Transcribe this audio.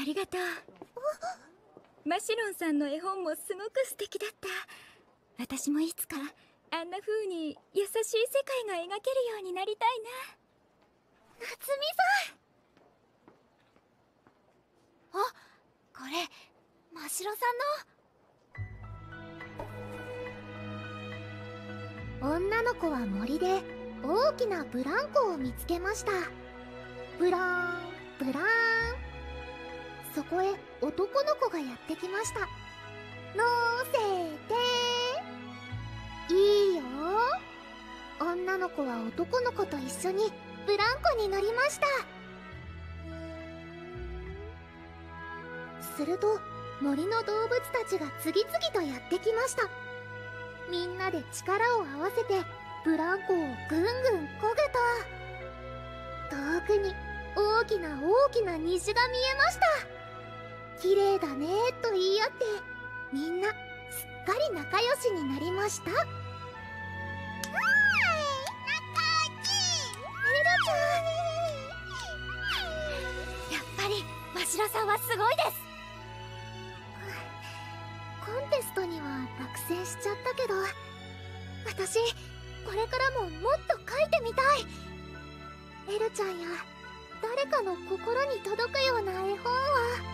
ありがとう。マシロンさんの絵本もすごく素敵だった。私もいつかあんな風に優しい世界が描けるようになりたいな。 夏美さん。あ、これましろさんの。女の子は森で大きなブランコを見つけました。ブラーンブラーン。そこへ男の子がやってきました。乗せて。いいよ。女の子は男の子と一緒にブランコに乗りました。すると森の動物たちが次々とやってきました。みんなで力を合わせてブランコをぐんぐん漕ぐと、遠くに大きな大きな虹が見えました。綺麗だねと言い合って、みんなすっかり仲良しになりました。仲良し。エルちゃん。やっぱりましろさんはすごいです。コンテストには落選しちゃったけど、私これからももっと描いてみたい。エルちゃんや誰かの心に届くような絵本は